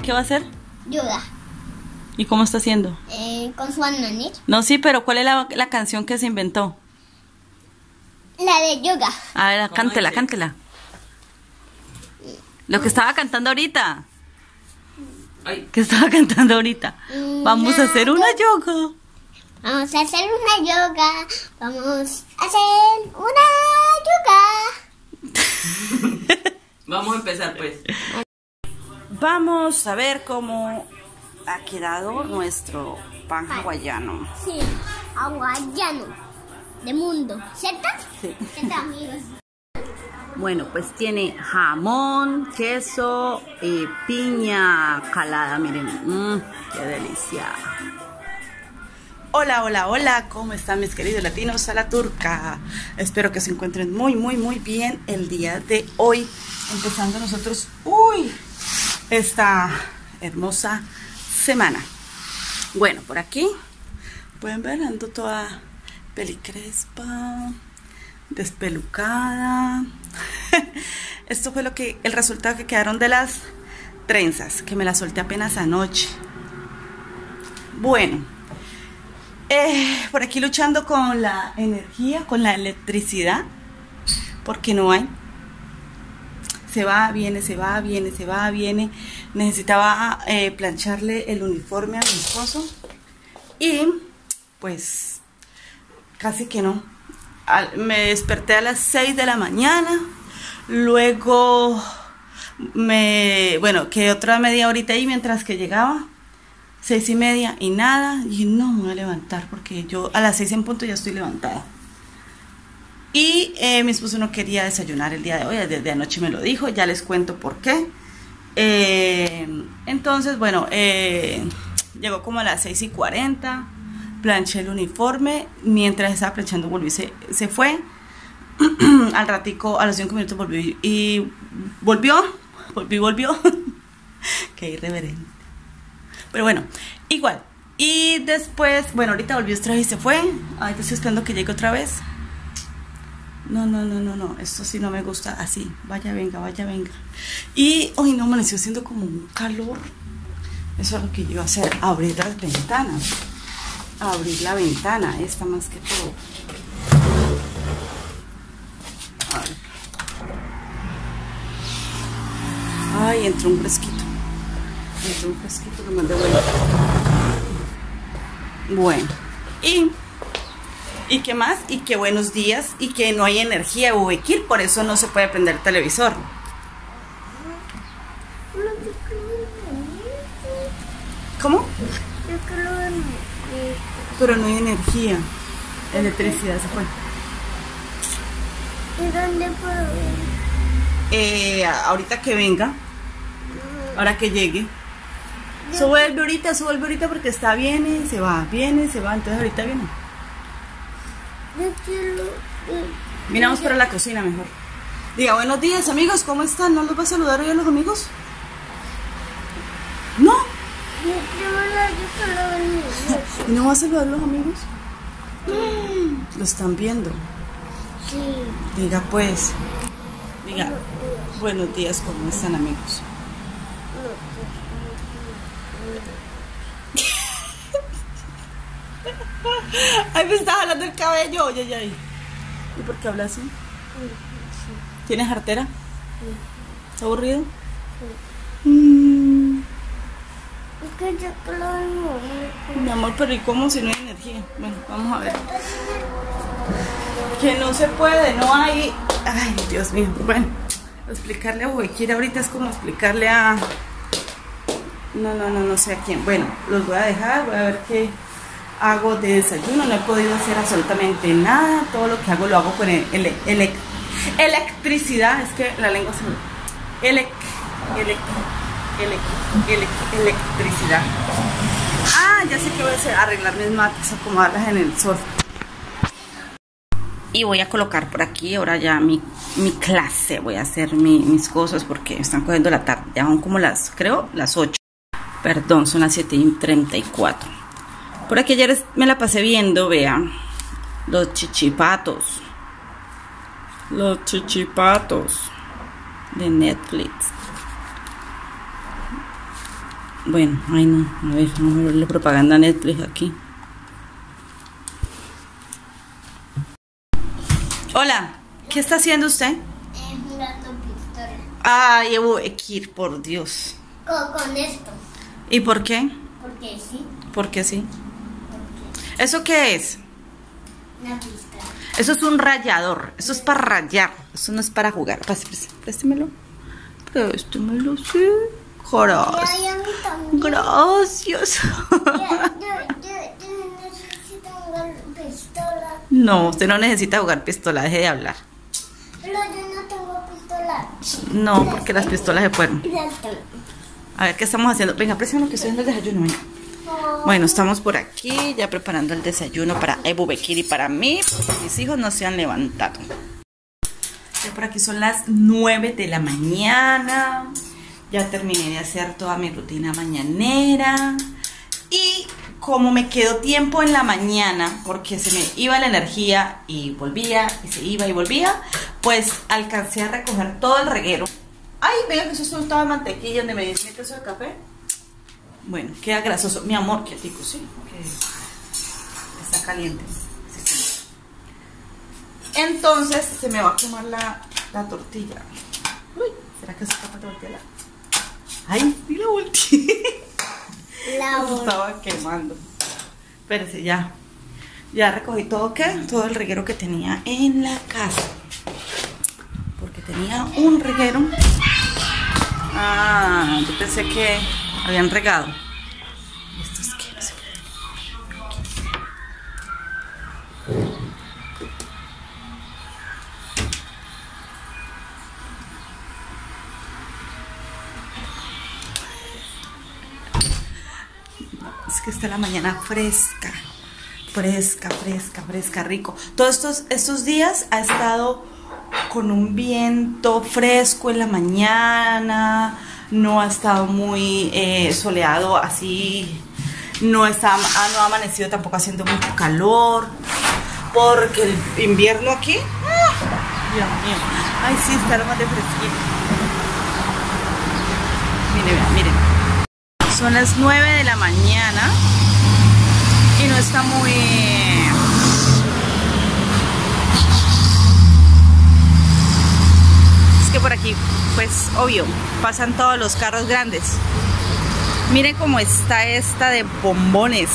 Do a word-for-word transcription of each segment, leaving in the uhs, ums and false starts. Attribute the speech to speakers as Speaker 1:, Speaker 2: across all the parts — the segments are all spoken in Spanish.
Speaker 1: qué va a hacer?
Speaker 2: Yoga.
Speaker 1: ¿Y cómo está haciendo?
Speaker 2: Eh, con su nanit.
Speaker 1: No, sí, pero ¿cuál es la, la canción que se inventó?
Speaker 2: La de yoga.
Speaker 1: A ver, cántela, cántela. Lo que estaba cantando ahorita.
Speaker 3: Ay.
Speaker 1: ¿Qué estaba cantando ahorita? Vamos a hacer una yoga.
Speaker 2: Vamos a hacer una yoga. Vamos a hacer una yoga.
Speaker 3: Vamos a empezar pues.
Speaker 1: Vamos a ver cómo ha quedado nuestro pan hawaiano.
Speaker 2: Sí, hawaiano. De mundo. ¿Cierto?
Speaker 1: Sí.
Speaker 2: ¿Cierto, amigos?
Speaker 1: Bueno, pues tiene jamón, queso y piña calada, miren. Mmm, qué delicia. Hola, hola, hola, ¿cómo están mis queridos latinos a la turca? Espero que se encuentren muy, muy, muy bien el día de hoy. Empezando nosotros, uy, esta hermosa semana. Bueno, por aquí pueden ver, ando toda pelicrespa, despelucada. Esto fue lo que, el resultado que quedaron de las trenzas, que me las solté apenas anoche. Bueno, eh, por aquí luchando con la energía, con la electricidad, porque no hay. Se va, viene, se va, viene, se va, viene. Necesitaba eh, plancharle el uniforme a mi esposo y pues casi que no. Al, me desperté a las seis de la mañana, luego me, bueno, quedé otra media horita ahí mientras que llegaba, seis y media y nada, y no me voy a levantar porque yo a las seis en punto ya estoy levantada. Y eh, mi esposo no quería desayunar el día de hoy, desde anoche me lo dijo, ya les cuento por qué. Eh, entonces, bueno, eh, llegó como a las seis y cuarenta, planché el uniforme, mientras estaba planchando volví, se, se fue, al ratico, a los cinco minutos volvió y volvió, volvió, volvió, qué irreverente, pero bueno, igual. Y después, bueno, ahorita volvió otra vez y se fue, ahorita estoy esperando que llegue otra vez. No, no, no, no, no, esto sí no me gusta así, vaya, venga, vaya, venga. Y hoy no amaneció haciendo como un calor. Eso es lo que yo iba a hacer, abrir las ventanas. Abrir la ventana, esta más que todo. A ver. Ay, entró un fresquito. Entró un fresquito, lo mandé vuelta. Bueno, y... ¿Y qué más? Y que buenos días y que no hay energía o Guayaquil, por eso no se puede prender el televisor. ¿Cómo? Pero no hay energía. Electricidad se fue.
Speaker 2: ¿Y dónde puedo ver?
Speaker 1: Eh, ahorita que venga, ahora que llegue. Sube ahorita, sube ahorita porque está, viene, se va, viene, se va, entonces ahorita viene. Miramos para la cocina mejor. Diga, buenos días amigos, ¿cómo están? ¿No los va a saludar hoy a los amigos? ¿No? ¿Y no va a saludar a los amigos? Lo están viendo.
Speaker 2: Sí.
Speaker 1: Diga pues, diga, buenos días, ¿cómo están amigos? Ay, me estás jalando el cabello, oye, oye, oye. ¿Y por qué hablas así? ¿Tienes jartera? ¿Está aburrido? Mm.
Speaker 2: Es que yo lo
Speaker 1: Mi amor, pero ¿y cómo si no hay energía? Bueno, vamos a ver. Que no se puede, no hay... Ay, Dios mío. Bueno, explicarle a Guayaquil ahorita es como explicarle a... No, no, no, no sé a quién. Bueno, los voy a dejar, voy a ver qué hago de desayuno. No he podido hacer absolutamente nada. Todo lo que hago lo hago con el, el, el, electricidad. Es que la lengua se me... Elec, elec, elec, elec, electricidad. Ah, ya sé que voy a hacer, arreglar mis matas, acomodarlas en el sol. Y voy a colocar por aquí ahora ya mi, mi clase. Voy a hacer mi, mis cosas porque están cogiendo la tarde. Ya son como las, creo, las ocho. Perdón, son las siete y treinta y cuatro. Por aquí ayer me la pasé viendo, vean, los chichipatos. Los chichipatos de Netflix. Bueno, ay no, a ver, vamos a verle propaganda a Netflix aquí. Hola, ¿qué está haciendo usted?
Speaker 2: Eh, jugando pistola.
Speaker 1: Ay, Ebu Bekir, por Dios.
Speaker 2: Con, con esto.
Speaker 1: ¿Y por qué?
Speaker 2: Porque sí.
Speaker 1: ¿Por qué sí?
Speaker 2: Porque
Speaker 1: ¿Eso qué es?
Speaker 2: una pistola.
Speaker 1: Eso es un rallador, eso es para rayar, eso no es para jugar. Páseme, préstemelo. Préstemelo, sí. Gracias.
Speaker 2: Ay, a mí también.
Speaker 1: Gracias.
Speaker 2: Yo, yo, yo, yo necesito jugar pistola.
Speaker 1: No, usted no necesita jugar pistola, deje de hablar.
Speaker 2: Pero yo no tengo pistola.
Speaker 1: No, porque las pistolas se fueron.
Speaker 2: Exacto.
Speaker 1: A ver, ¿qué estamos haciendo? Venga, préstame que estoy haciendo el desayuno. Venga. Bueno, estamos por aquí ya preparando el desayuno para Ebu Bekir y para mí, porque mis hijos no se han levantado. Ya por aquí son las nueve de la mañana. Ya terminé de hacer toda mi rutina mañanera. Y como me quedó tiempo en la mañana, porque se me iba la energía y volvía, y se iba y volvía, pues alcancé a recoger todo el reguero. Ay, venga que eso es un de mantequilla donde me dice que eso de café. Bueno, queda grasoso. Mi amor, qué rico, sí, que está caliente. Entonces se me va a quemar la, la tortilla. Uy, ¿será que se está para voltearla? Ay, sí la volteé.
Speaker 2: La
Speaker 1: Se estaba quemando. Espérese, ya. Ya recogí todo, ¿qué? Todo el reguero que tenía en la casa. Porque tenía un reguero. Ah, yo pensé que habían regado. ¿Esto es qué? No sé. Es que está la mañana fresca. Fresca, fresca, fresca, rico. Todos estos, estos días ha estado con un viento fresco en la mañana. No ha estado muy eh, soleado así. No, está, ah, no ha amanecido tampoco haciendo mucho calor. Porque el invierno aquí, ¡ah! Dios mío. Ay, sí, está más de fresquito. Miren, vean, miren. Son las nueve de la mañana. Y no está muy... Es que por aquí, pues, obvio, pasan todos los carros grandes. Miren cómo está esta de bombones.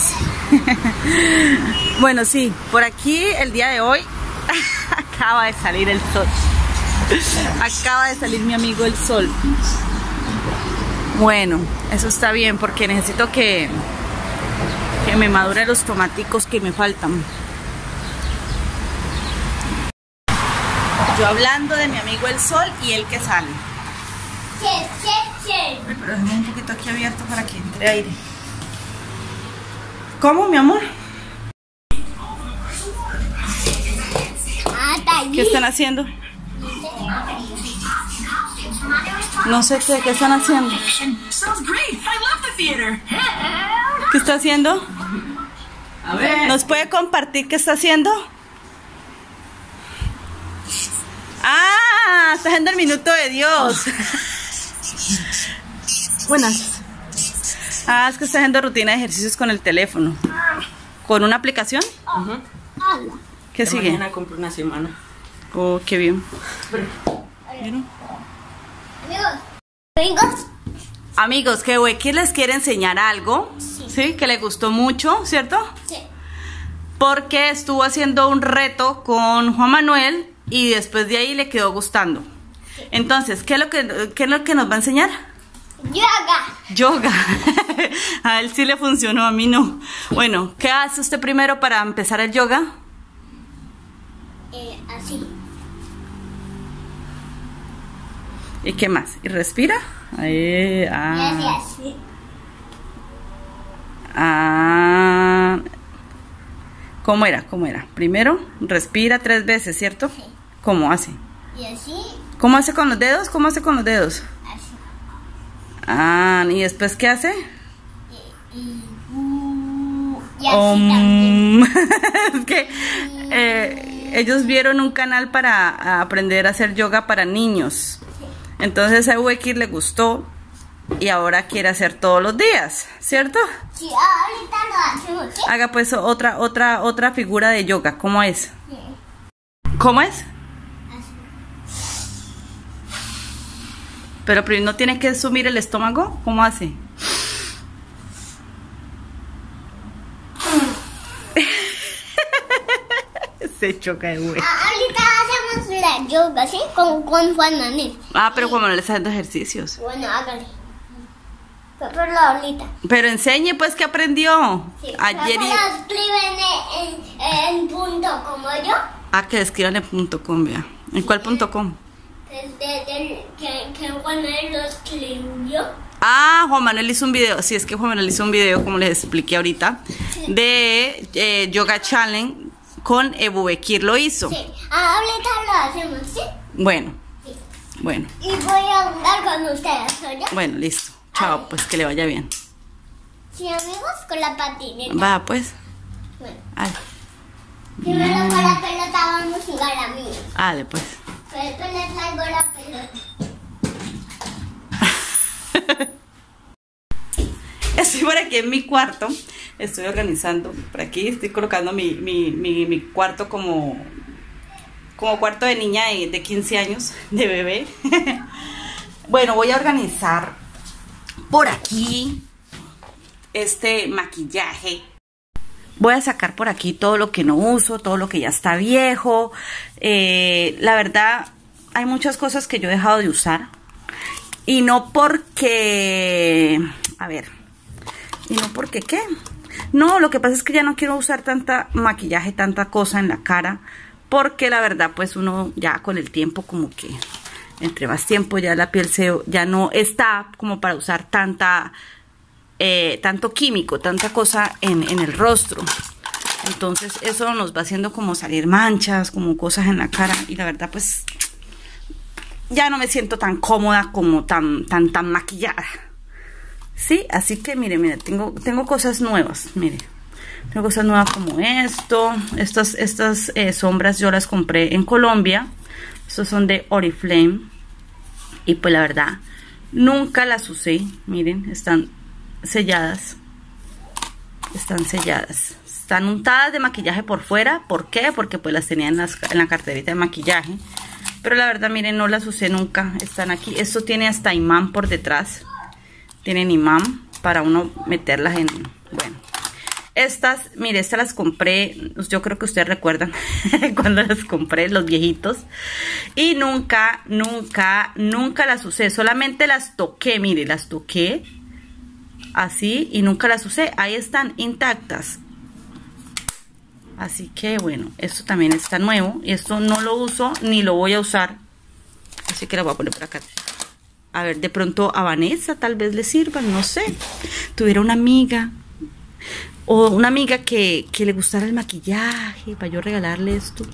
Speaker 1: Bueno, sí, por aquí el día de hoy acaba de salir el sol. Acaba de salir mi amigo el sol. Bueno, eso está bien porque necesito que, que me maduren los tomaticos que me faltan. Yo hablando de mi amigo el sol y él que sale.
Speaker 2: Sí, sí, sí.
Speaker 1: Ay, pero déjame un poquito aquí abierto para que entre aire. ¿Cómo, mi amor?
Speaker 2: Ah, está allí.
Speaker 1: ¿Qué están haciendo? No sé qué, ¿qué están haciendo? ¿Qué está haciendo?
Speaker 3: A ver.
Speaker 1: ¿Nos puede compartir qué está haciendo? ¡Ah! Está haciendo el minuto de Dios. Buenas. Ah, es que está haciendo rutina de ejercicios con el teléfono. ¿Con una aplicación?
Speaker 3: Ajá.
Speaker 2: Hola.
Speaker 1: ¿Qué
Speaker 3: Ya
Speaker 1: sigue?
Speaker 3: Mañana compro una semana.
Speaker 1: Oh, qué bien.
Speaker 2: Amigos. Amigos.
Speaker 1: Amigos, que Weki les quiere enseñar algo,
Speaker 2: Sí.
Speaker 1: ¿sí? Que le gustó mucho, ¿cierto?
Speaker 2: Sí.
Speaker 1: Porque estuvo haciendo un reto con Juan Manuel y después de ahí le quedó gustando. Entonces, ¿qué es lo que, qué es lo que nos va a enseñar?
Speaker 2: Yoga.
Speaker 1: Yoga. A él sí le funcionó, a mí no. Bueno, ¿qué hace usted primero para empezar el yoga?
Speaker 2: Eh, así.
Speaker 1: ¿Y qué más? ¿Y respira? Ahí, ah.
Speaker 2: Y así, así.
Speaker 1: Ah. ¿Cómo era? ¿Cómo era? Primero, respira tres veces, ¿cierto?
Speaker 2: Sí.
Speaker 1: ¿Cómo hace?
Speaker 2: Y así.
Speaker 1: ¿Cómo hace con los dedos? ¿Cómo hace con los dedos?
Speaker 2: Así.
Speaker 1: Ah, ¿y después qué hace?
Speaker 2: Y, y, uh, y así
Speaker 1: Om.
Speaker 2: también.
Speaker 1: Es que eh, ellos vieron un canal para aprender a hacer yoga para niños. Entonces a Weki le gustó y ahora quiere hacer todos los días, ¿cierto?
Speaker 2: Sí, ahorita lo hacemos, ¿sí?
Speaker 1: Haga pues otra, otra, otra figura de yoga. ¿Cómo es?
Speaker 2: Sí.
Speaker 1: ¿Cómo es? Pero primero no tiene que sumir el estómago. ¿Cómo hace? Se choca de güey.
Speaker 2: Ah, ahorita hacemos la yoga, ¿sí? Con, con Juan Manuel.
Speaker 1: Ah, pero como no le está dando ejercicios.
Speaker 2: Bueno, hágale. Fue por la ahorita.
Speaker 1: Pero enseñe pues que aprendió.
Speaker 2: Sí.
Speaker 1: Ayer
Speaker 2: ¿No
Speaker 1: y...
Speaker 2: se lo escriben en, en, en punto como yo?
Speaker 1: Ah, que escriban en punto com, vea. ¿En cuál punto com?
Speaker 2: Desde el, que, que Juan Manuel lo escribió.
Speaker 1: Ah, Juan Manuel hizo un video. Sí, es que Juan Manuel hizo un video, como les expliqué ahorita, de eh, Yoga Challenge con Ebu Bekir lo hizo.
Speaker 2: Sí. Ah, ahorita lo hacemos, ¿sí?
Speaker 1: Bueno,
Speaker 2: Sí.
Speaker 1: bueno,
Speaker 2: Y voy a jugar con ustedes, ¿oye?
Speaker 1: bueno, listo. Chao, pues que le vaya bien.
Speaker 2: Sí, amigos, con la patineta.
Speaker 1: Va, pues.
Speaker 2: Bueno,
Speaker 1: Ay,
Speaker 2: primero con la pelota vamos a jugar, amigos.
Speaker 1: dale, pues.
Speaker 2: Pero después les traigo la pelota.
Speaker 1: Estoy por aquí en mi cuarto. Estoy organizando. Por aquí estoy colocando mi, mi, mi, mi cuarto como, como cuarto de niña de, de quince años, de bebé. Bueno, voy a organizar por aquí este maquillaje. Voy a sacar por aquí todo lo que no uso, todo lo que ya está viejo. Eh, la verdad, hay muchas cosas que yo he dejado de usar. Y no porque... A ver... ¿Y no porque qué? No, lo que pasa es que ya no quiero usar tanta maquillaje, tanta cosa en la cara. Porque la verdad, pues uno ya con el tiempo como que... Entre más tiempo ya la piel se, ya no está como para usar tanta... Eh, tanto químico, tanta cosa en, en el rostro. Entonces eso nos va haciendo como salir manchas, como cosas en la cara. Y la verdad, pues... Ya no me siento tan cómoda como tan, tan, tan maquillada. Sí, así que mire, mire, tengo, tengo cosas nuevas, mire. Tengo cosas nuevas como esto. Estas, estas eh, sombras yo las compré en Colombia. Estos son de Oriflame. Y pues la verdad, nunca las usé. Miren, están selladas. Están selladas. Están untadas de maquillaje por fuera. ¿Por qué? Porque pues las tenía en, las, en la carterita de maquillaje. Pero la verdad, miren, no las usé nunca. Están aquí. Esto tiene hasta imán por detrás. Tienen imán para uno meterlas en... Bueno, estas, mire, estas las compré, yo creo que ustedes recuerdan cuando las compré, los viejitos. Y nunca, nunca, nunca las usé. Solamente las toqué, mire, las toqué así y nunca las usé. Ahí están intactas. Así que bueno, esto también está nuevo. Y esto no lo uso ni lo voy a usar. Así que lo voy a poner por acá. A ver, de pronto a Vanessa tal vez le sirvan, no sé. Tuviera una amiga o una amiga que, que le gustara el maquillaje para yo regalarle esto.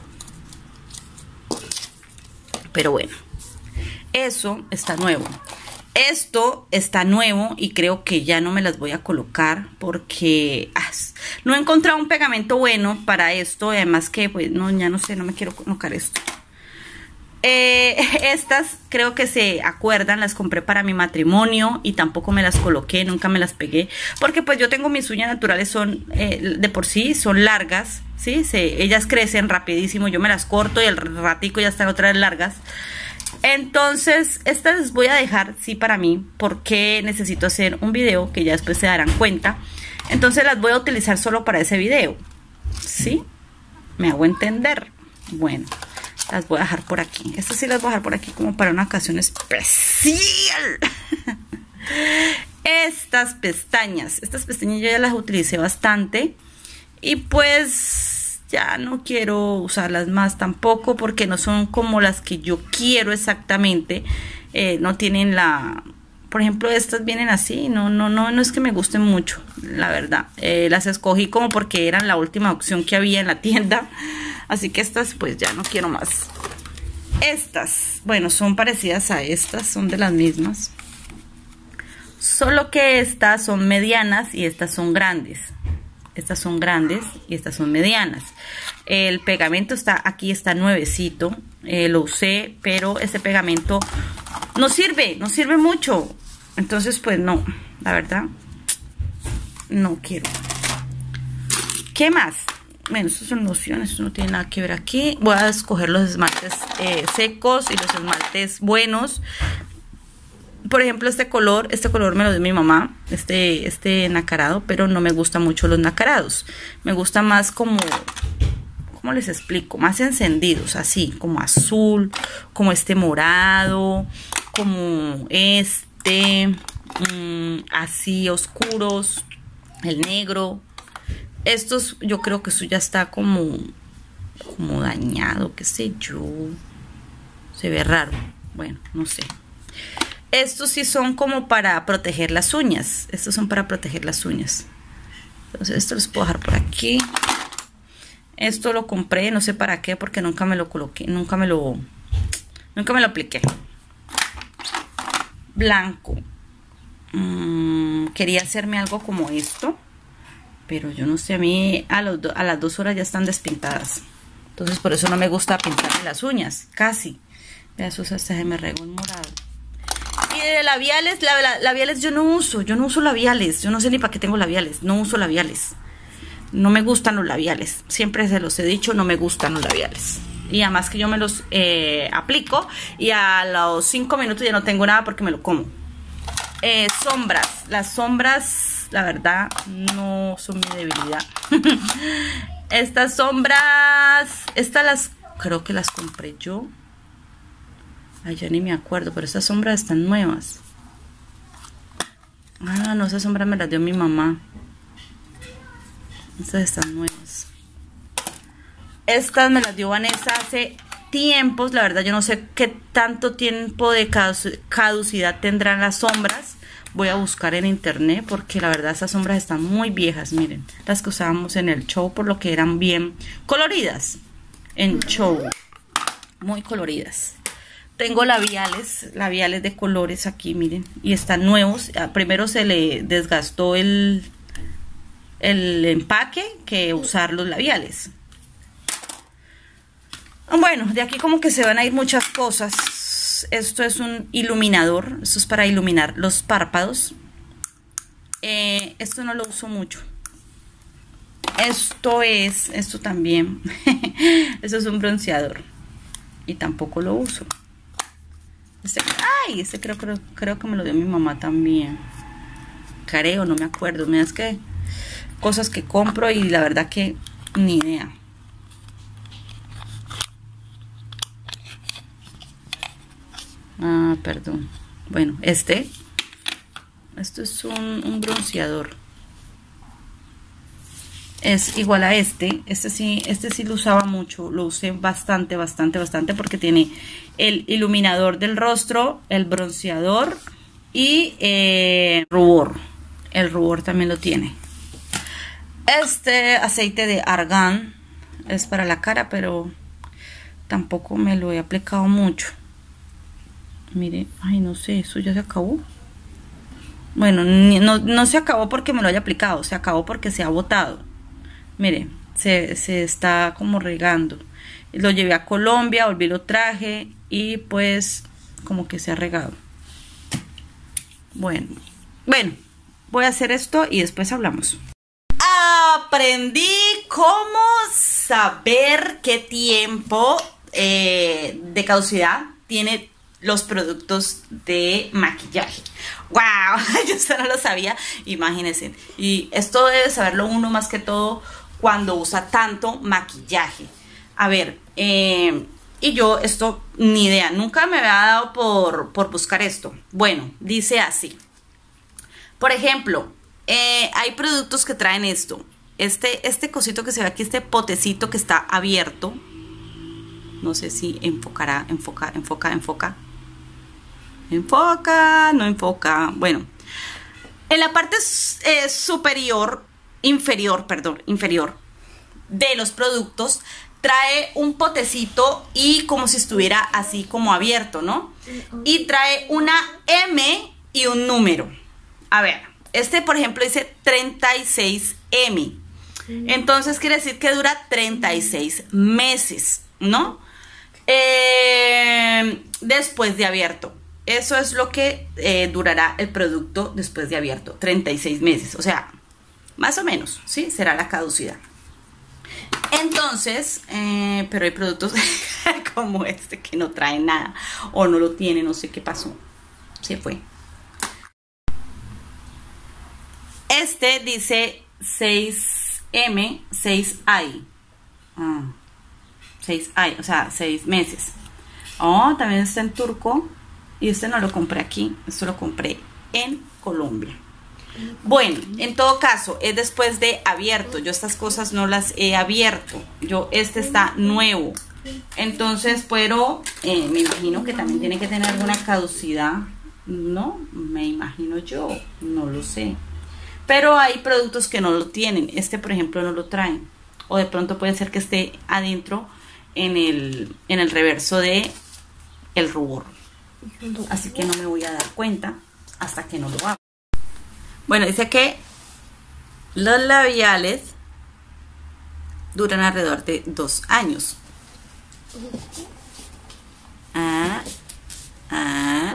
Speaker 1: Pero bueno, eso está nuevo. Esto está nuevo y creo que ya no me las voy a colocar porque ah, no he encontrado un pegamento bueno para esto. Y además que, pues, no, ya no sé, no me quiero colocar esto. Eh, estas creo que se acuerdan, las compré para mi matrimonio y tampoco me las coloqué, nunca me las pegué porque pues yo tengo mis uñas naturales, son eh, de por sí, son largas, ¿sí? Se, ellas crecen rapidísimo, yo me las corto y al ratico ya están otra vez largas. Entonces estas les voy a dejar, sí, para mí, porque necesito hacer un video que ya después se darán cuenta. Entonces las voy a utilizar solo para ese video, ¿sí? ¿Me hago entender? Bueno, las voy a dejar por aquí. Estas sí las voy a dejar por aquí como para una ocasión especial. Estas pestañas. Estas pestañas yo ya las utilicé bastante. Y pues ya no quiero usarlas más tampoco porque no son como las que yo quiero exactamente. Eh, no tienen la... Por ejemplo, estas vienen así. No, no, no, no es que me gusten mucho, la verdad. Eh, las escogí como porque eran la última opción que había en la tienda. Así que estas pues ya no quiero más. Estas, bueno, son parecidas a estas, son de las mismas. Solo que estas son medianas y estas son grandes. Estas son grandes y estas son medianas. El pegamento está aquí, está nuevecito. Eh, lo usé, pero este pegamento no sirve, no sirve mucho. Entonces, pues no, la verdad, no quiero. ¿Qué más? Bueno, estos son lociones, esto no tiene nada que ver aquí. Voy a escoger los esmaltes eh, secos y los esmaltes buenos. Por ejemplo, este color, este color me lo dio mi mamá, este, este nacarado, pero no me gustan mucho los nacarados. Me gusta más como, ¿cómo les explico? Más encendidos, así, como azul, como este morado, como este, mmm, así oscuros, el negro. Estos, yo creo que eso ya está como, como dañado, qué sé yo. Se ve raro, bueno, no sé. Estos sí son como para proteger las uñas. Estos son para proteger las uñas. Entonces esto los puedo dejar por aquí. Esto lo compré, no sé para qué, porque nunca me lo coloqué, nunca me lo, nunca me lo apliqué. Blanco. Mm, quería hacerme algo como esto, pero yo no sé, a mí a, los do, a las dos horas ya están despintadas. Entonces por eso no me gusta pintarme las uñas, casi. Vea, eso hasta se me regó el morado. Y de labiales, la, la, labiales yo no uso, yo no uso labiales, yo no sé ni para qué tengo labiales, no uso labiales. No me gustan los labiales, siempre se los he dicho, no me gustan los labiales. Y además que yo me los eh, aplico y a los cinco minutos ya no tengo nada porque me lo como. Eh, sombras, las sombras, la verdad, no son mi debilidad. Estas sombras, estas las, creo que las compré yo. Ay, ya ni me acuerdo, pero estas sombras están nuevas. Ah, no, esas sombras me las dio mi mamá. Estas están nuevas. Estas me las dio Vanessa hace tiempos. La verdad yo no sé qué tanto tiempo de caducidad tendrán las sombras. Voy a buscar en internet porque la verdad esas sombras están muy viejas. Miren, las que usábamos en el show, por lo que eran bien coloridas. En show, muy coloridas. Tengo labiales, labiales de colores aquí, miren, y están nuevos. Primero se le desgastó el, el empaque que usar los labiales. Bueno, de aquí como que se van a ir muchas cosas. Esto es un iluminador, esto es para iluminar los párpados. Eh, esto no lo uso mucho. Esto es, esto también, esto es un bronceador y tampoco lo uso. Este, ay, este creo, creo, creo que me lo dio mi mamá también. Creo, no me acuerdo. Mira, es que cosas que compro y la verdad que ni idea. Ah, perdón. Bueno, este. Esto es un, un bronceador. Es igual a este. Este sí, este sí lo usaba mucho. Lo usé bastante, bastante, bastante porque tiene el iluminador del rostro, el bronceador y eh, rubor. El rubor también lo tiene. Este aceite de argán es para la cara, pero tampoco me lo he aplicado mucho. Mire, ay, no sé, eso ya se acabó. Bueno, no, no se acabó porque me lo haya aplicado, se acabó porque se ha botado. Mire, se, se está como regando. Lo llevé a Colombia, volví, lo traje y pues como que se ha regado. Bueno, bueno, voy a hacer esto y después hablamos. Aprendí cómo saber qué tiempo eh, de caducidad tiene los productos de maquillaje. ¡Wow! Yo esto no lo sabía, imagínense. Y esto debe saberlo uno más que todo cuando usa tanto maquillaje. A ver, eh, y yo esto ni idea, nunca me había dado por, por buscar esto. Bueno, dice así. Por ejemplo, eh, hay productos que traen esto. Este, este cosito que se ve aquí, este potecito que está abierto. No sé si enfocará, enfoca, enfoca, enfoca. Enfoca, no enfoca. Bueno, en la parte eh, superior, inferior, perdón, inferior de los productos trae un potecito y como si estuviera así como abierto, ¿no? Y trae una M y un número. A ver, este por ejemplo dice treinta y seis M. Entonces quiere decir que dura treinta y seis meses, ¿no? Eh, después de abierto. Eso es lo que eh, durará el producto después de abierto, treinta y seis meses, o sea, más o menos, ¿sí? Será la caducidad. Entonces, eh, pero hay productos como este que no traen nada o no lo tienen, no sé qué pasó, se fue. Este dice seis eme, seis i, ah, seis i, o sea, seis meses. Oh, también está en turco y este no lo compré aquí, esto lo compré en Colombia. Bueno, en todo caso, es después de abierto. Yo estas cosas no las he abierto. Yo, este está nuevo. Entonces, pero eh, me imagino que también tiene que tener alguna caducidad. No, me imagino yo. No lo sé. Pero hay productos que no lo tienen. Este, por ejemplo, no lo traen. O de pronto puede ser que esté adentro en el, en el reverso de el rubor. Así que no me voy a dar cuenta hasta que no lo haga. Bueno, dice que los labiales duran alrededor de dos años. Ah, ah.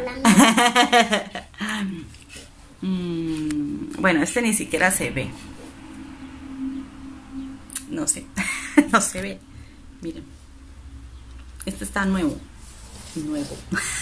Speaker 1: mm, bueno, este ni siquiera se ve. No sé, no se ve. Miren, este está nuevo, nuevo.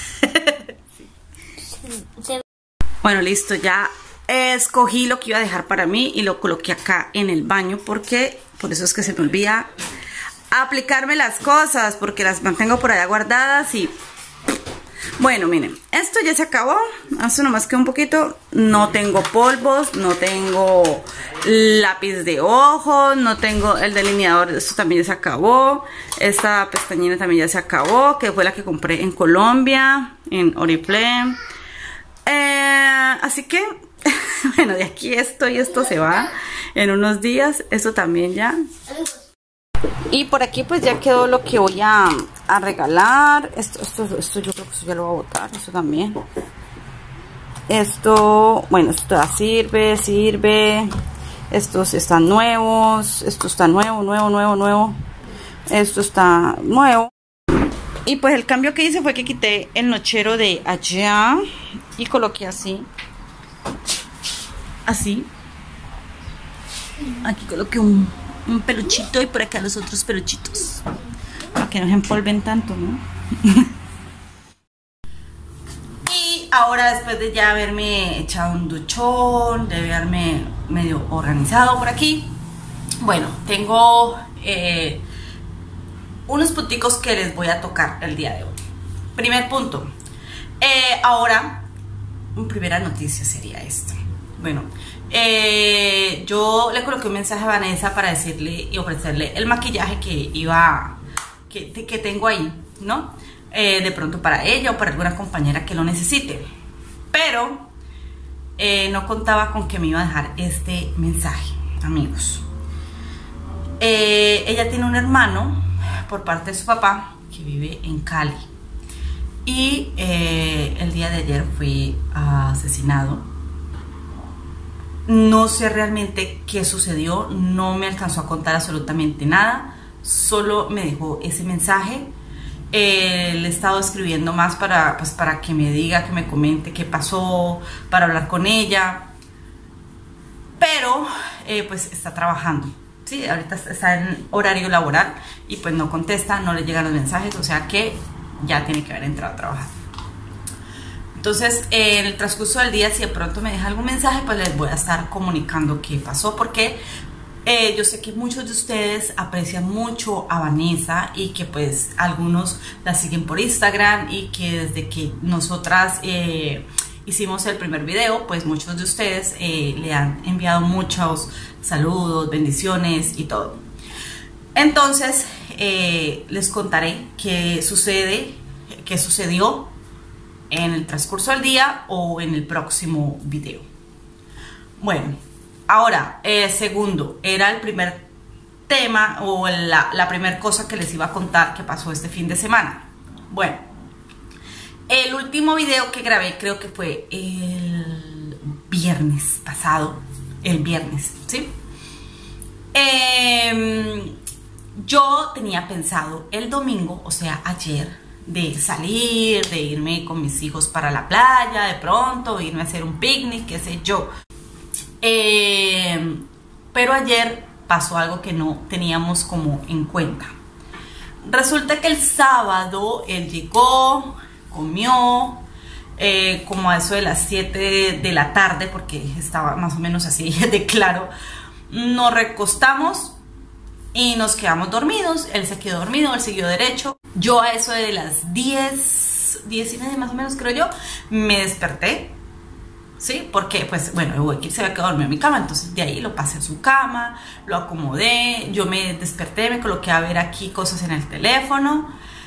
Speaker 1: Sí. Bueno, listo, ya. Escogí lo que iba a dejar para mí y lo coloqué acá en el baño porque por eso es que se me olvida aplicarme las cosas, porque las mantengo por allá guardadas. Y bueno, miren, esto ya se acabó, esto nomás queda un poquito. No tengo polvos, no tengo lápiz de ojos, no tengo el delineador, esto también ya se acabó. Esta pestañina también ya se acabó, que fue la que compré en Colombia, en Oriflame. eh, Así que bueno, de aquí esto y esto se va en unos días. Esto también ya. Y por aquí pues ya quedó lo que voy a, a regalar. Esto, esto, esto yo creo que eso ya lo voy a botar. Esto también. Esto, bueno, esto ya sirve, sirve. Estos están nuevos. Esto está nuevo, nuevo, nuevo, nuevo. Esto está nuevo. Y pues el cambio que hice fue que quité el nochero de allá y coloqué así. Así. Aquí coloqué un, un peluchito y por acá los otros peluchitos. Para que no se empolven tanto, ¿no? Y ahora, después de ya haberme echado un duchón, de haberme medio organizado por aquí, bueno, tengo eh, unos punticos que les voy a tocar el día de hoy. Primer punto. Eh, ahora, primera noticia sería esto. Bueno, eh, yo le coloqué un mensaje a Vanessa para decirle y ofrecerle el maquillaje que iba, que, que tengo ahí, ¿no? Eh, de pronto para ella o para alguna compañera que lo necesite. Pero eh, no contaba con que me iba a dejar este mensaje, amigos. Eh, ella tiene un hermano por parte de su papá que vive en Cali. Y eh, el día de ayer fue asesinado. No sé realmente qué sucedió, no me alcanzó a contar absolutamente nada, solo me dejó ese mensaje. Eh, le he estado escribiendo más para, pues, para que me diga, que me comente qué pasó, para hablar con ella, pero eh, pues está trabajando, ¿sí? Ahorita está en horario laboral y pues no contesta, no le llegan los mensajes, o sea que ya tiene que haber entrado a trabajar. Entonces, eh, en el transcurso del día, si de pronto me deja algún mensaje, pues les voy a estar comunicando qué pasó, porque eh, yo sé que muchos de ustedes aprecian mucho a Vanessa y que pues algunos la siguen por Instagram y que desde que nosotras eh, hicimos el primer video, pues muchos de ustedes eh, le han enviado muchos saludos, bendiciones y todo. Entonces, eh, les contaré qué sucede, qué sucedió en el transcurso del día o en el próximo video. Bueno, ahora, eh, segundo, era el primer tema o la, la primera cosa que les iba a contar que pasó este fin de semana. Bueno, el último video que grabé creo que fue el viernes pasado, el viernes, ¿sí? Eh, yo tenía pensado el domingo, o sea, ayer, de salir, de irme con mis hijos para la playa, de pronto, irme a hacer un picnic, qué sé yo. Eh, pero ayer pasó algo que no teníamos como en cuenta. Resulta que el sábado él llegó, comió, eh, como a eso de las siete de la tarde, porque estaba más o menos así de claro. Nos recostamos y nos quedamos dormidos. Él se quedó dormido, él siguió derecho. Yo a eso de las diez, diez y media más o menos creo yo, me desperté. ¿Sí? Porque, pues, bueno, Ezequiel se había quedado dormido en mi cama, entonces de ahí lo pasé en su cama, lo acomodé, yo me desperté, me coloqué a ver aquí cosas en el teléfono.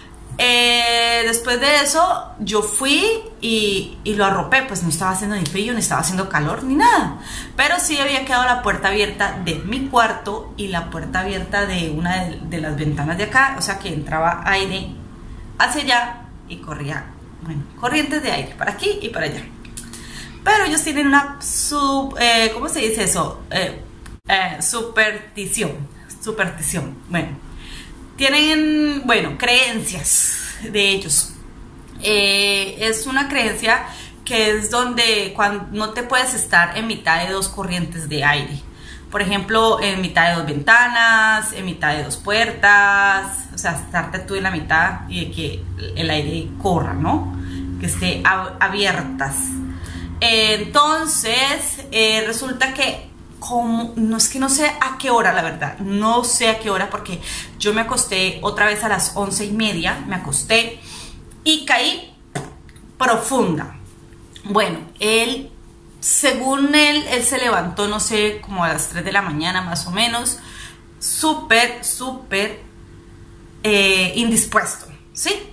Speaker 1: Eh, después de eso, yo fui y, y lo arropé, pues no estaba haciendo ni frío, ni estaba haciendo calor, ni nada. Pero sí había quedado la puerta abierta de mi cuarto y la puerta abierta de una de, de las ventanas de acá, o sea que entraba aire hacia allá y corría, bueno, corrientes de aire para aquí y para allá. Pero ellos tienen una sub, eh, ¿cómo se dice eso? Eh, eh, superstición, superstición, bueno, tienen, bueno, creencias de ellos. Eh, es una creencia que es donde cuando no te puedes estar en mitad de dos corrientes de aire. Por ejemplo, en mitad de dos ventanas, en mitad de dos puertas, o sea, estarte tú en la mitad y de que el aire corra, ¿no? Que esté ab- abiertas. Entonces, eh, resulta que, como, no es que no sé a qué hora, la verdad, no sé a qué hora, porque yo me acosté otra vez a las once y media, me acosté y caí profunda. Bueno, él, según él, él se levantó, no sé, como a las tres de la mañana más o menos, súper, súper eh, indispuesto, ¿sí?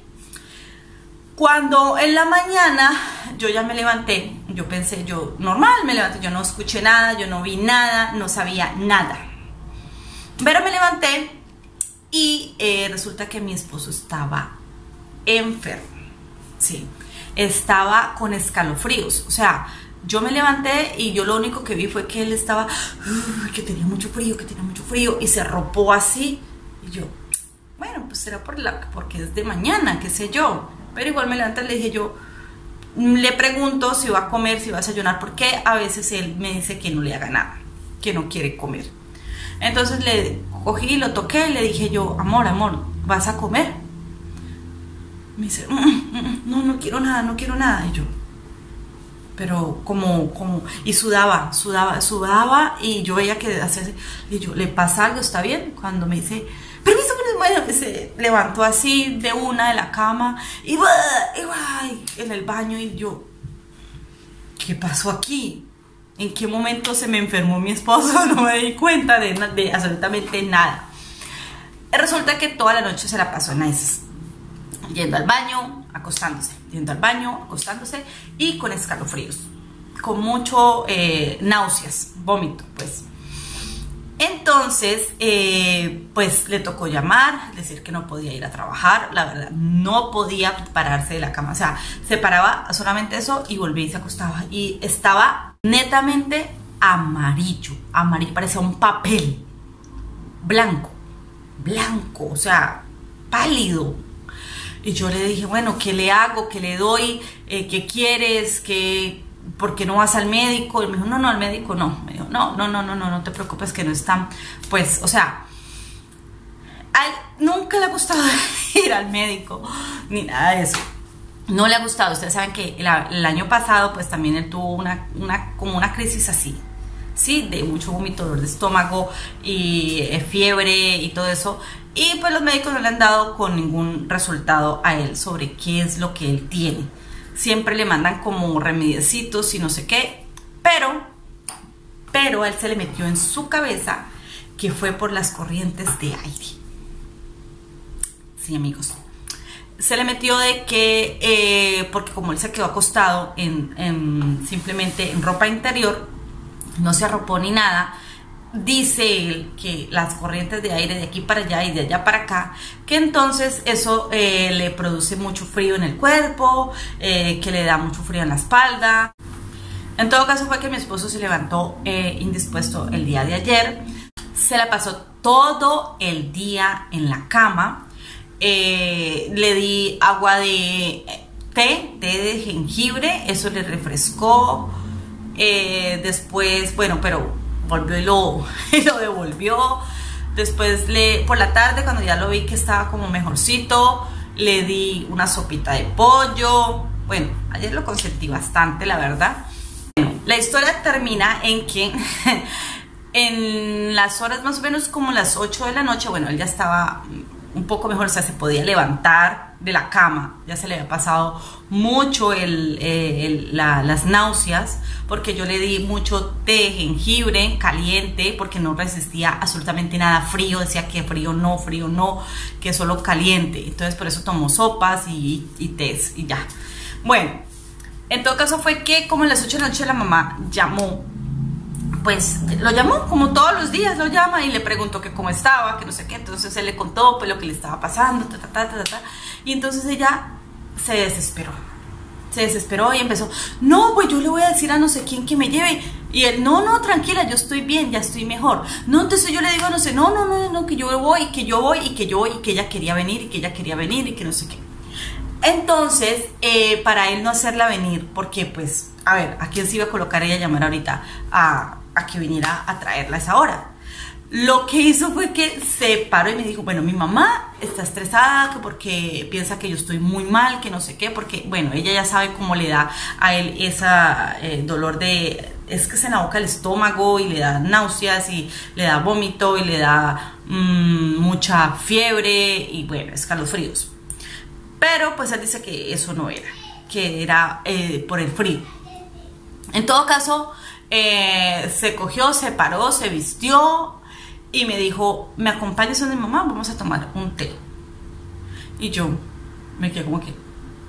Speaker 1: Cuando en la mañana yo ya me levanté, yo pensé, yo normal me levanté, yo no escuché nada, yo no vi nada, no sabía nada. Pero me levanté y eh, resulta que mi esposo estaba enfermo, sí, estaba con escalofríos. O sea, yo me levanté y yo lo único que vi fue que él estaba, uh, que tenía mucho frío, que tenía mucho frío y se arropó así. Y yo, bueno, pues será por la, porque es de mañana, qué sé yo. Pero igual me levanté y le dije yo, le pregunto si va a comer, si va a desayunar, porque a veces él me dice que no le haga nada, que no quiere comer. Entonces le cogí, lo toqué y le dije yo, amor, amor, ¿vas a comer? Me dice, mm, mm, no, no quiero nada, no quiero nada. Y yo, pero como, como, y sudaba, sudaba, sudaba, y yo veía que hacía así, y yo, ¿le pasa algo? ¿Está bien? Cuando me dice, permiso, bueno, se levantó así de una de la cama y, va, y va, en el baño, y yo, ¿qué pasó aquí? ¿En qué momento se me enfermó mi esposo? No me di cuenta de, de absolutamente nada. Resulta que toda la noche se la pasó en esas, yendo al baño, acostándose, yendo al baño, acostándose y con escalofríos, con mucho eh, náuseas, vómito, pues. Entonces, eh, pues le tocó llamar, decir que no podía ir a trabajar, la verdad, no podía pararse de la cama, o sea, se paraba solamente eso y volvía y se acostaba, y estaba netamente amarillo, amarillo, parecía un papel, blanco, blanco, o sea, pálido. Y yo le dije, bueno, ¿qué le hago? ¿Qué le doy? Eh, ¿Qué quieres? ¿Qué, ¿Por qué no vas al médico? Y me dijo, no, no, al médico no. Me dijo, no, no, no, no, no, no te preocupes que no están, pues, o sea, a él nunca le ha gustado ir al médico, ni nada de eso. No le ha gustado. Ustedes saben que el, el año pasado, pues, también él tuvo una, una, como una crisis así, ¿sí? De mucho vómito, dolor de estómago y eh, fiebre y todo eso. Y pues los médicos no le han dado con ningún resultado a él sobre qué es lo que él tiene. Siempre le mandan como remediecitos y no sé qué, pero, pero a él se le metió en su cabeza que fue por las corrientes de aire. Sí, amigos. Se le metió de que, eh, porque como él se quedó acostado en, en, simplemente en ropa interior, no se arropó ni nada, dice él que las corrientes de aire de aquí para allá y de allá para acá, que entonces eso eh, le produce mucho frío en el cuerpo, eh, que le da mucho frío en la espalda. En todo caso fue que mi esposo se levantó eh, indispuesto el día de ayer, se la pasó todo el día en la cama, eh, le di agua de té, té de jengibre, eso le refrescó. Eh, después, bueno, pero volvió y lo, y lo devolvió. Después, le, por la tarde, cuando ya lo vi que estaba como mejorcito, le di una sopita de pollo. Bueno, ayer lo consentí bastante, la verdad. Bueno, la historia termina en que en las horas más o menos como las ocho de la noche, bueno, él ya estaba un poco mejor, o sea, se podía levantar de la cama, ya se le había pasado mucho el, eh, el, la, las náuseas, porque yo le di mucho té de jengibre caliente, porque no resistía absolutamente nada frío, decía que frío no, frío no, que solo caliente, entonces por eso tomó sopas y, y tés y ya. Bueno, en todo caso fue que como a las ocho de la noche la mamá llamó, pues lo llamó como todos los días, lo llama y le preguntó que cómo estaba, que no sé qué, entonces él le contó pues lo que le estaba pasando, ta, ta, ta, ta, ta, y entonces ella se desesperó, se desesperó y empezó, no, pues yo le voy a decir a no sé quién que me lleve, y él, no, no, tranquila, yo estoy bien, ya estoy mejor, no, entonces yo le digo, no sé, no, no, no, no, que yo voy, que yo voy, y que yo voy, y que ella quería venir, y que ella quería venir, y que no sé qué. Entonces, eh, para él no hacerla venir, porque pues, a ver, ¿a quién se iba a colocar ella a llamar ahorita a... a que viniera a traerla a esa hora? Lo que hizo fue que se paró y me dijo, bueno, mi mamá está estresada que porque piensa que yo estoy muy mal, que no sé qué, porque, bueno, ella ya sabe cómo le da a él ese eh, dolor de, es que se le aboca el estómago y le da náuseas y le da vómito y le da mmm, mucha fiebre y, bueno, escalofríos. Pero, pues, él dice que eso no era, que era eh, por el frío. En todo caso, Eh, se cogió, se paró, se vistió y me dijo, ¿me acompañas a mi mamá? Vamos a tomar un té. Y yo me quedé como que,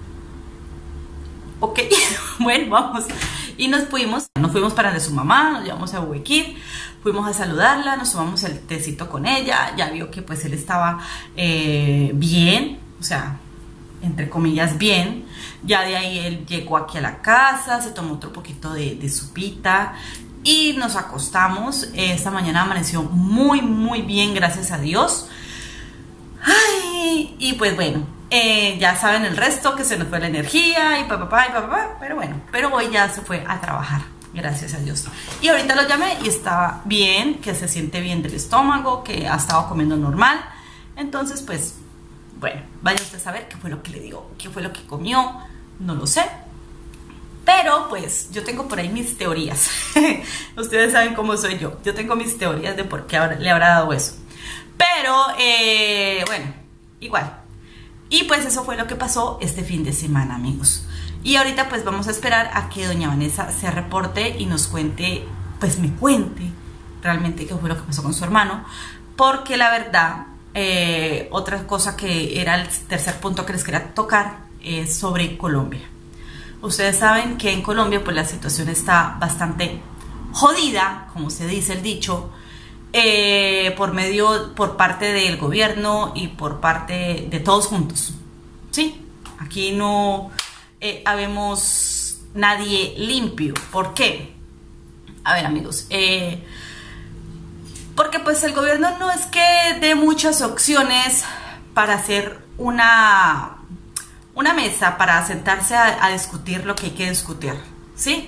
Speaker 1: ok, bueno, vamos. Y nos fuimos, nos fuimos para de su mamá, nos llevamos a Huequín, fuimos a saludarla, nos tomamos el tecito con ella, ya vio que pues él estaba eh, bien, o sea, entre comillas bien. Ya de ahí él llegó aquí a la casa, se tomó otro poquito de, de sopita y nos acostamos. Esta mañana amaneció muy muy bien, gracias a Dios. Ay, y pues bueno, eh, ya saben el resto, que se nos fue la energía y papá, y papá, pero bueno, pero hoy ya se fue a trabajar, gracias a Dios. Y ahorita lo llamé y estaba bien, que se siente bien del estómago, que ha estado comiendo normal. Entonces pues, bueno, vaya usted a saber qué fue lo que le dio, qué fue lo que comió, no lo sé. Pero pues yo tengo por ahí mis teorías. Ustedes saben cómo soy yo. Yo tengo mis teorías de por qué le habrá dado eso. Pero, eh, bueno, igual. Y pues eso fue lo que pasó este fin de semana, amigos. Y ahorita pues vamos a esperar a que doña Vanessa se reporte y nos cuente, pues me cuente realmente qué fue lo que pasó con su hermano. Porque la verdad, eh, otra cosa que era el tercer punto que les quería tocar es sobre Colombia. Ustedes saben que en Colombia pues la situación está bastante jodida, como se dice el dicho, eh, por medio, por parte del gobierno y por parte de todos juntos, ¿sí? Aquí no eh, habemos nadie limpio. ¿Por qué? A ver, amigos, eh, porque pues el gobierno no es que dé muchas opciones para hacer una... una mesa para sentarse a, a discutir lo que hay que discutir, ¿sí?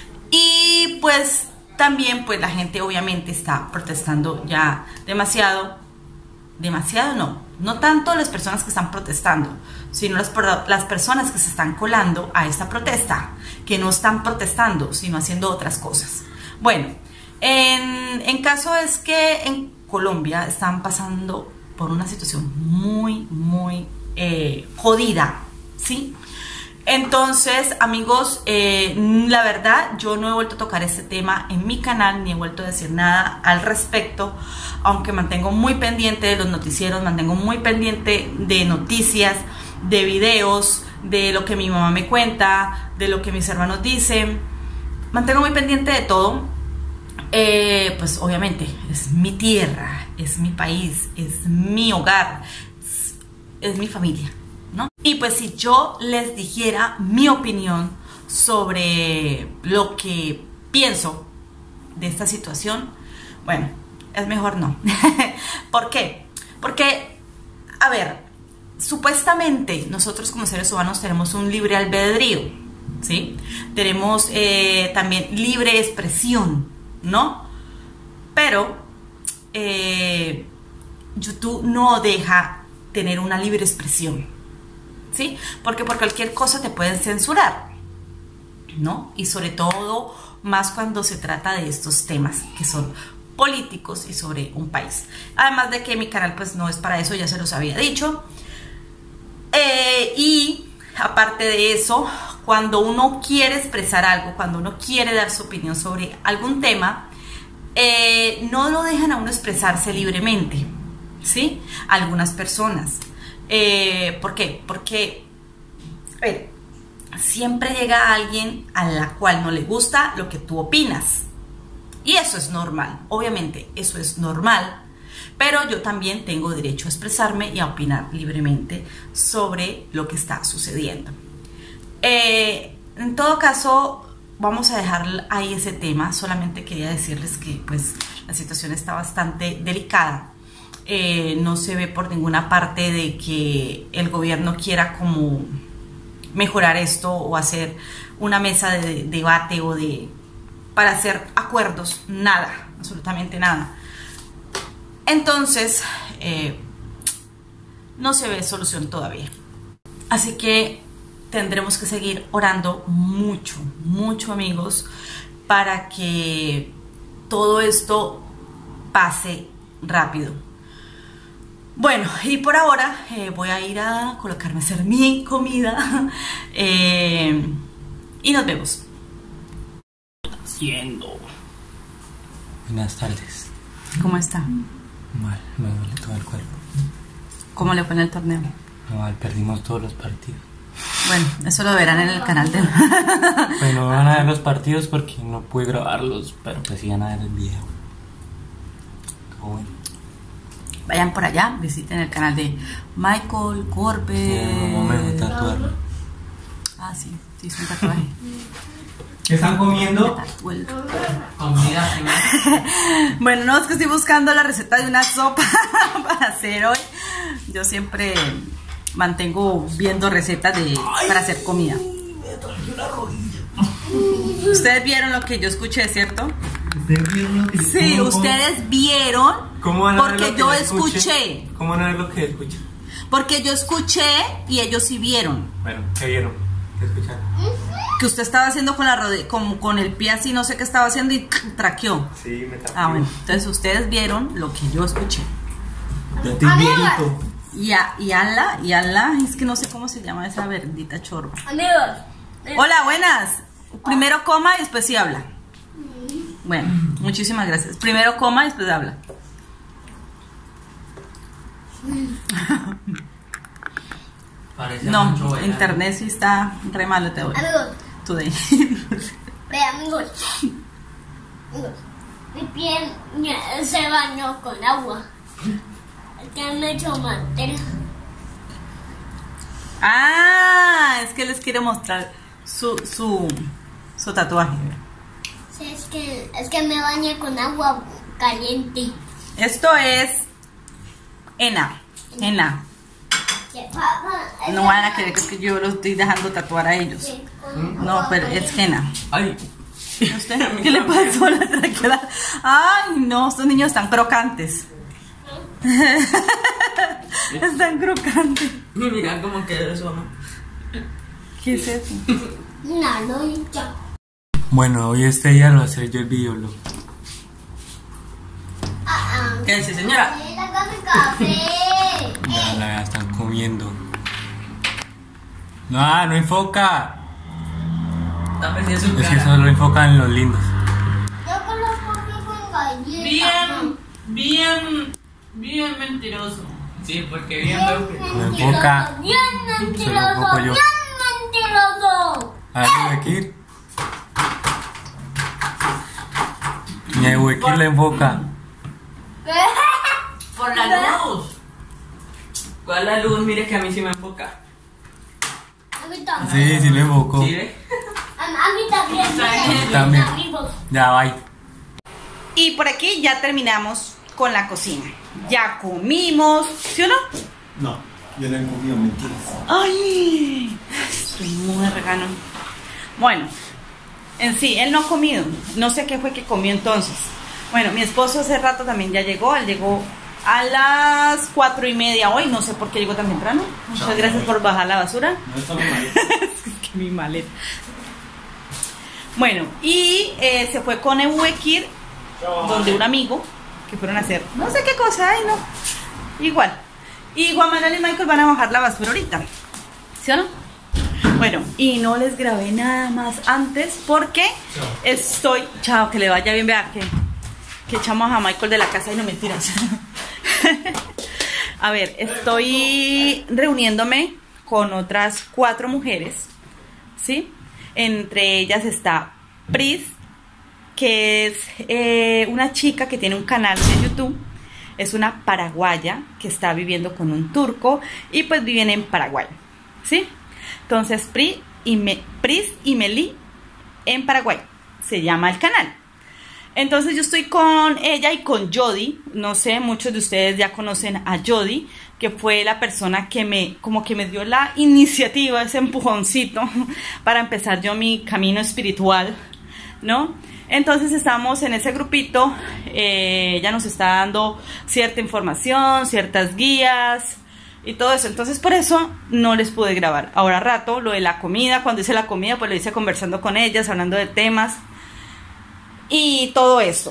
Speaker 1: Y pues también pues la gente obviamente está protestando ya demasiado, demasiado no, no tanto las personas que están protestando, sino las, las personas que se están colando a esta protesta, que no están protestando, sino haciendo otras cosas. Bueno, en, en caso es que en Colombia están pasando por una situación muy, muy eh, jodida, ¿sí? Entonces, amigos, eh, la verdad, yo no he vuelto a tocar este tema en mi canal, ni he vuelto a decir nada al respecto, aunque mantengo muy pendiente de los noticieros, mantengo muy pendiente de noticias, de videos, de lo que mi mamá me cuenta, de lo que mis hermanos dicen, mantengo muy pendiente de todo. Eh, pues obviamente, es mi tierra, es mi país, es mi hogar, es, es mi familia, ¿no? Y pues si yo les dijera mi opinión sobre lo que pienso de esta situación, bueno, es mejor no. ¿Por qué? Porque, a ver, supuestamente nosotros como seres humanos tenemos un libre albedrío, ¿sí? Tenemos eh, también libre expresión, ¿no? Pero eh, YouTube no deja tener una libre expresión, ¿sí? Porque por cualquier cosa te pueden censurar, ¿no? Y sobre todo más cuando se trata de estos temas que son políticos y sobre un país. Además de que mi canal pues no es para eso, ya se los había dicho. Eh, y aparte de eso, cuando uno quiere expresar algo, cuando uno quiere dar su opinión sobre algún tema, eh, no lo dejan a uno expresarse libremente, ¿sí? Algunas personas. Eh, ¿Por qué? Porque, a ver, siempre llega alguien a la cual no le gusta lo que tú opinas. Y eso es normal, obviamente, eso es normal. Pero yo también tengo derecho a expresarme y a opinar libremente sobre lo que está sucediendo. Eh, en todo caso, vamos a dejar ahí ese tema. Solamente quería decirles que pues la situación está bastante delicada. Eh, no se ve por ninguna parte de que el gobierno quiera como mejorar esto o hacer una mesa de, de debate o de para hacer acuerdos, nada, absolutamente nada. Entonces eh, no se ve solución todavía, así que tendremos que seguir orando mucho, mucho, amigos, para que todo esto pase rápido. Bueno, y por ahora eh, voy a ir a colocarme a hacer mi comida eh, y nos vemos.
Speaker 3: Haciendo.
Speaker 4: Buenas tardes.
Speaker 1: ¿Cómo está?
Speaker 4: Mal, me duele todo el cuerpo.
Speaker 1: ¿Cómo le fue en el torneo?
Speaker 4: Mal, perdimos todos los partidos.
Speaker 1: Bueno, eso lo verán en el canal de...
Speaker 4: Pues no van a ver los partidos porque no pude grabarlos, pero pues sí van a ver el video. Todo bueno.
Speaker 1: Vayan por allá, visiten el canal de Michael Corpe.
Speaker 4: ¿Cómo me voy a tatuar?
Speaker 1: Ah, sí, sí, es un tatuaje.
Speaker 4: ¿Qué están comiendo?
Speaker 3: Comida primero.
Speaker 1: Bueno, no, es que estoy buscando la receta de una sopa para hacer hoy. Yo siempre mantengo viendo recetas de para hacer comida.
Speaker 4: Me dolió la rodilla.
Speaker 1: Ustedes vieron lo que yo escuché, ¿cierto?
Speaker 4: ¿Ustedes vieron lo que
Speaker 1: Sí,
Speaker 4: ¿cómo,
Speaker 1: ustedes vieron
Speaker 4: ¿Cómo van a ver
Speaker 1: porque
Speaker 4: lo que
Speaker 1: yo
Speaker 4: escuché?
Speaker 1: escuché.
Speaker 4: ¿Cómo van a ver lo que escuché?
Speaker 1: Porque yo escuché y ellos sí vieron.
Speaker 4: Bueno, ¿qué vieron? ¿Qué escucharon?
Speaker 1: Que usted estaba haciendo con la rodilla, como con el pie así, no sé qué estaba haciendo y traqueó.
Speaker 4: Sí, me tapé.
Speaker 1: Ah, bueno, entonces ustedes vieron lo que yo escuché.
Speaker 4: Yo estoy viejito.
Speaker 1: Y, a, y Ala, y Ala, es que no sé cómo se llama esa bendita chorba.
Speaker 2: Amigos.
Speaker 1: Hola, buenas. Primero coma y después sí habla. Bueno, muchísimas gracias. Primero coma y después habla.
Speaker 3: Parece
Speaker 1: No,
Speaker 3: mucho bailar.
Speaker 1: internet sí está re malo te voy.
Speaker 2: Amigos.
Speaker 1: Today.
Speaker 2: Ve, amigos. Amigos. Mi piel ya se bañó con agua. Ya me he hecho mantera.
Speaker 1: Ah, es que les quiero mostrar su, su, su tatuaje.
Speaker 2: Sí, es que, es que me bañé con agua caliente.
Speaker 1: Esto es henna. Henna.
Speaker 2: Que papá, es
Speaker 1: No
Speaker 2: que-
Speaker 1: van a creer que es que yo los estoy dejando tatuar a ellos.
Speaker 2: Sí, con
Speaker 1: No,
Speaker 2: agua
Speaker 1: pero es
Speaker 2: caliente.
Speaker 1: henna.
Speaker 3: Ay.
Speaker 1: ¿Usted qué le pasó a la tranquila? Ay, no, estos niños están crocantes. Están crocantes.
Speaker 3: Mira cómo quedó eso, ¿no?
Speaker 1: ¿Qué es eso?
Speaker 2: Una loncha.
Speaker 4: Bueno, hoy este día lo voy a hacer yo el videólogo.
Speaker 2: Ah, ah.
Speaker 3: ¿Qué dice, señora?
Speaker 2: Ay, sácame café.
Speaker 4: Ya la están comiendo. No, no enfoca.
Speaker 3: Dame si es su
Speaker 4: Es que
Speaker 3: cara.
Speaker 4: solo enfocan en los lindos.
Speaker 2: Yo con los pongo con galletas.
Speaker 3: Bien, bien, bien mentiroso. Sí, porque bien
Speaker 2: Bien
Speaker 3: veo que...
Speaker 4: Me enfoca.
Speaker 2: mentiroso, bien
Speaker 4: Se lo
Speaker 2: mentiroso,
Speaker 4: enfoco yo.
Speaker 2: bien mentiroso.
Speaker 4: A ver, Huequir. Ni a Huequir le enfoca.
Speaker 3: Por la luz. ¿Cuál la luz? Mire que a mí sí me enfoca.
Speaker 2: A mí también.
Speaker 4: Sí, sí le enfocó.
Speaker 3: ¿Sí ve?
Speaker 2: A, a mí también.
Speaker 3: También.
Speaker 4: También.
Speaker 2: Amigos.
Speaker 4: Ya, bye.
Speaker 1: Y por aquí ya terminamos con la cocina. Ya comimos, ¿sí o no?
Speaker 4: No.
Speaker 5: Yo no he comido, mentiras.
Speaker 1: Ay, estoy muérgano. Bueno, en sí, él no ha comido. No sé qué fue que comió entonces. Bueno, mi esposo hace rato también ya llegó. Él llegó a las cuatro y media hoy. No sé por qué llegó tan temprano. Muchas
Speaker 5: Chao,
Speaker 1: gracias
Speaker 5: amor.
Speaker 1: por bajar la basura.
Speaker 5: No estamos mal.
Speaker 1: Es que mi maleta. Bueno, y eh, se fue con Ebuekir, donde un amigo, que fueron a hacer no sé qué cosa, ay no, igual. Y Juan Manuel y Michael van a bajar la basura ahorita, ¿sí o no? Bueno, y no les grabé nada más antes porque estoy, chao, que le vaya bien, vea que, que echamos a Michael de la casa y no mentiras. A ver, estoy reuniéndome con otras cuatro mujeres, ¿sí? Entre ellas está Pris, que es eh, una chica que tiene un canal de YouTube. Es una paraguaya que está viviendo con un turco y pues viven en Paraguay, ¿sí? Entonces Pri y Me, Pris y Meli en Paraguay se llama el canal. Entonces yo estoy con ella y con Jody. No sé, muchos de ustedes ya conocen a Jody, que fue la persona que me, como que me dio la iniciativa, ese empujoncito para empezar yo mi camino espiritual, ¿no? Entonces estamos en ese grupito, eh, ella nos está dando cierta información, ciertas guías y todo eso. Entonces por eso no les pude grabar. Ahora rato, lo de la comida, cuando hice la comida pues lo hice conversando con ellas, hablando de temas y todo esto.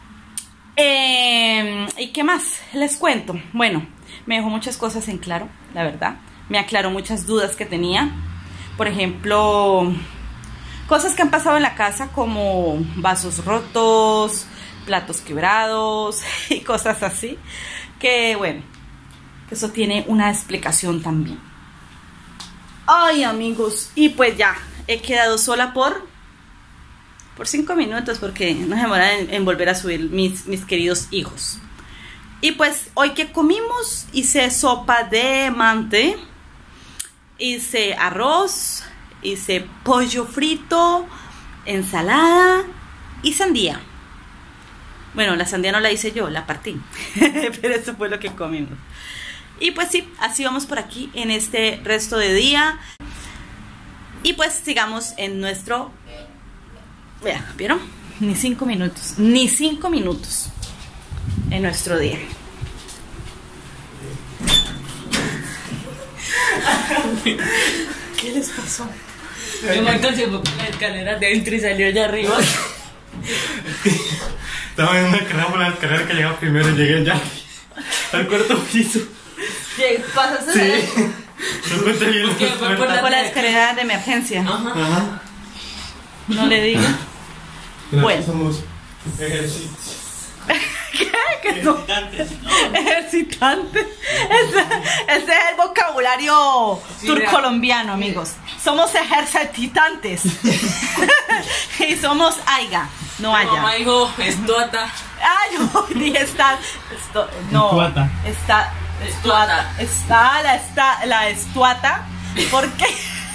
Speaker 1: Eh, ¿Y qué más les cuento? Bueno, me dejó muchas cosas en claro, la verdad. Me aclaró muchas dudas que tenía. Por ejemplo, cosas que han pasado en la casa como vasos rotos, platos quebrados y cosas así. Que bueno, eso tiene una explicación también. Ay, amigos, y pues ya, he quedado sola por... por cinco minutos porque no se demora en, en volver a subir mis, mis queridos hijos. Y pues hoy que comimos, hice sopa de mante, hice arroz, hice pollo frito, ensalada y sandía. Bueno, la sandía no la hice yo, la partí, pero eso fue lo que comimos. Y pues sí, así vamos por aquí en este resto de día. Y pues sigamos en nuestro... Vea, ¿vieron? Ni cinco minutos, ni cinco minutos en nuestro día. ¿Qué les pasó?
Speaker 3: Yo me alcancé por la escalera adentro y salió allá arriba.
Speaker 5: Estaba viendo una escalera por la escalera que llegaba primero y llegué ya al cuarto piso.
Speaker 1: ¿Qué pasaste?
Speaker 5: Sí. No cuenta bien
Speaker 3: ¿Qué?
Speaker 5: las
Speaker 3: Fue por
Speaker 5: puertas.
Speaker 1: Por la escalera de emergencia.
Speaker 3: Ajá.
Speaker 5: Ajá.
Speaker 1: No le digo.
Speaker 5: Bueno.
Speaker 1: Bueno.
Speaker 5: Somos ejercicios.
Speaker 1: ¿Qué? ¿Qué son? Ejercitantes. Ese, ese es el vocabulario
Speaker 3: Sí,
Speaker 1: turcolombiano, amigos. Somos ejercitantes. Y somos aiga, no
Speaker 3: Mi
Speaker 1: haya.
Speaker 3: mamá dijo, estuata.
Speaker 1: Ah, yo dije está, esto, no,
Speaker 5: Estuata.
Speaker 1: está, estuata, está la, está, la estuata, ¿por qué?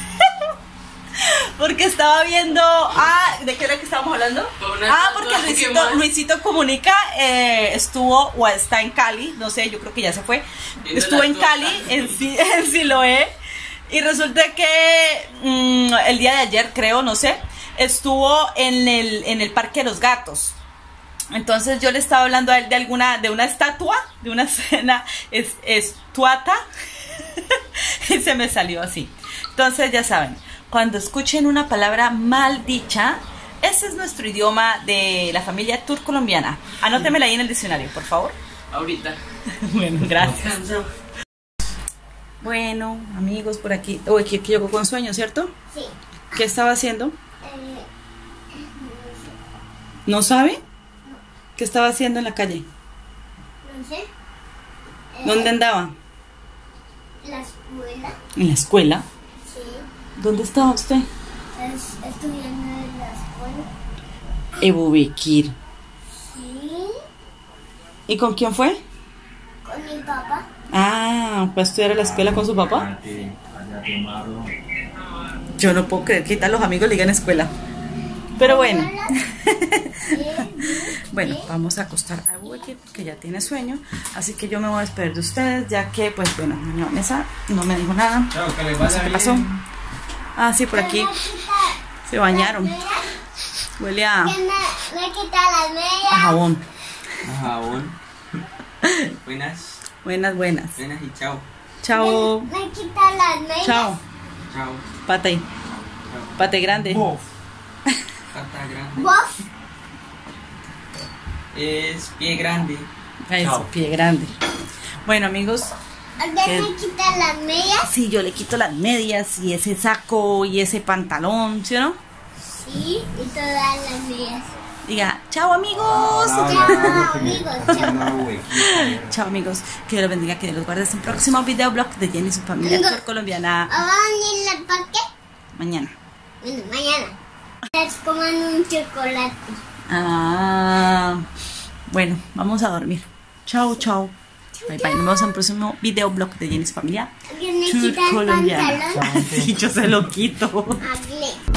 Speaker 1: Porque estaba viendo, ah, ¿de qué era que estábamos hablando?
Speaker 3: Una
Speaker 1: Ah, porque
Speaker 3: estatua, ¿qué
Speaker 1: Luisito,
Speaker 3: más?
Speaker 1: Luisito Comunica eh, estuvo o está en Cali, no sé, yo creo que ya se fue,
Speaker 3: Viendo
Speaker 1: estuvo
Speaker 3: la
Speaker 1: en
Speaker 3: estuata.
Speaker 1: Cali, en, Si- en Siloé, y resulta que mm, el día de ayer, creo, no sé, estuvo en el, en el Parque de los Gatos. Entonces yo le estaba hablando a él de alguna, de una estatua, de una escena es, estuata, y se me salió así. Entonces ya saben, cuando escuchen una palabra mal dicha, ese es nuestro idioma de la familia turcolombiana. Anótemela ahí en el diccionario, por favor.
Speaker 3: Ahorita.
Speaker 1: Bueno, gracias. Bueno, amigos, por aquí. Uy, que, que llegó con sueño, ¿cierto?
Speaker 2: Sí.
Speaker 1: ¿Qué estaba haciendo?
Speaker 2: Eh,
Speaker 1: ¿No sabe? ¿Qué estaba haciendo en la calle?
Speaker 2: no sé. Eh,
Speaker 1: ¿Dónde andaba?
Speaker 2: La escuela.
Speaker 1: En la escuela.
Speaker 2: Sí.
Speaker 1: ¿Dónde estaba usted?
Speaker 2: Es, estudiando en la escuela.
Speaker 1: Ebubekir.
Speaker 2: Sí.
Speaker 1: ¿Y con quién fue?
Speaker 2: Con mi papá.
Speaker 1: Ah, ¿fue a estudiar a la escuela con su papá? Yo no puedo creer que tal los amigos le digan escuela. Pero bueno.
Speaker 2: Hola. Sí.
Speaker 1: Bueno, vamos a acostar a Wiki porque ya tiene sueño. Así que yo me voy a despedir de ustedes, ya que, pues bueno, doña Vanessa no me dijo nada.
Speaker 5: Chao, que les
Speaker 1: No sé
Speaker 5: vaya
Speaker 1: qué pasó.
Speaker 5: bien.
Speaker 1: Ah, sí, por aquí se bañaron. Huele a,
Speaker 2: ¿Quién me, me quita las
Speaker 1: a
Speaker 2: medias?
Speaker 1: jabón.
Speaker 4: Jabón. Buenas.
Speaker 1: Buenas, buenas.
Speaker 4: Buenas y chao.
Speaker 1: Chao.
Speaker 2: Me quita las medias.
Speaker 1: Chao.
Speaker 4: Chao.
Speaker 1: Pate.
Speaker 4: Chao.
Speaker 1: Pate grande.
Speaker 4: Pata grande.
Speaker 2: ¿Vos?
Speaker 4: Es pie grande.
Speaker 1: Eso,
Speaker 5: Chao.
Speaker 1: pie grande. Bueno, amigos,
Speaker 2: ¿Alguien
Speaker 1: ¿Qué?
Speaker 2: me quita las medias?
Speaker 1: si yo le quito las medias y ese saco y ese pantalón, ¿sí o no?
Speaker 2: Sí, y todas las medias.
Speaker 1: Diga, chao amigos.
Speaker 2: Chao, amigos. Chao.
Speaker 1: Chao amigos, que Dios los bendiga, que Dios los guarde. Hasta un próximo videoblog de Jenny y su familia
Speaker 2: Amigo.
Speaker 1: tour colombiana.
Speaker 2: ¿Van a ir al parque?
Speaker 1: Mañana.
Speaker 2: Bueno, mañana. Les coman un chocolate.
Speaker 1: Ah, bueno, vamos a dormir. Chao, chao. Bye bye. Nos vemos en un próximo videoblog de Jenny y su familia
Speaker 2: ¿Alguien me
Speaker 1: tour
Speaker 2: quita el
Speaker 1: colombiana.
Speaker 2: pantalón?
Speaker 1: Sí, yo se lo quito.
Speaker 2: Hable.